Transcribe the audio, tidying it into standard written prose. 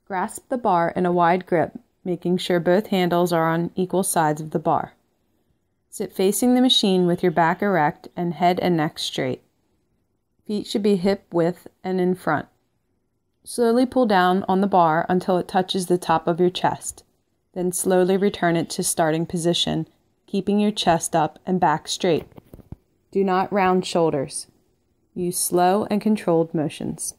Grasp the bar in a wide grip, making sure both handles are on equal sides of the bar. Sit facing the machine with your back erect and head and neck straight. Feet should be hip width and in front. Slowly pull down on the bar until it touches the top of your chest. Then slowly return it to starting position, keeping your chest up and back straight. Do not round shoulders. Use slow and controlled motions.